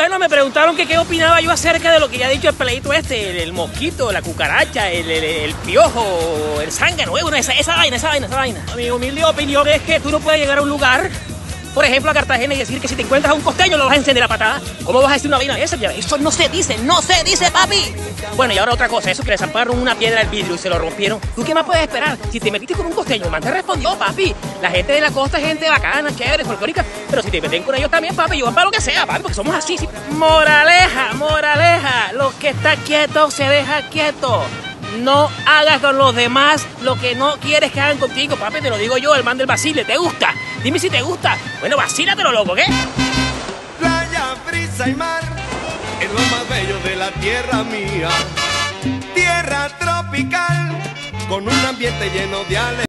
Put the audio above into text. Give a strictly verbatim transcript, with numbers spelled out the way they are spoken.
Bueno, me preguntaron que qué opinaba yo acerca de lo que ya ha dicho el peleito este, el, el mosquito, la cucaracha, el, el, el piojo, el zángano, bueno, esa, esa vaina, esa vaina, esa vaina. Mi humilde opinión es que tú no puedes llegar a un lugar, por ejemplo a Cartagena, y decir que si te encuentras a un costeño lo vas a encender a patada. ¿Cómo vas a decir una vaina de esa? Eso no se dice, no se dice, papi. Bueno, y ahora otra cosa, eso que le zamparon una piedra al vidrio y se lo rompieron. ¿Tú qué más puedes esperar? Si te metiste con un costeño, el man te respondió, papi. La gente de la costa es gente bacana, chévere, folclórica, pero si te meten con ellos también, papi, yo van para lo que sea, papi, porque somos así. ¿Sí? Moraleja, moraleja, lo que está quieto se deja quieto. No hagas con los demás lo que no quieres que hagan contigo, papi, te lo digo yo, el man del Basile. ¿Te gusta? Dime si te gusta. Bueno, vacílatelo, loco, ¿qué? Playa, brisa y mar es lo más bello de la tierra mía. Tierra tropical con un ambiente lleno de alegría.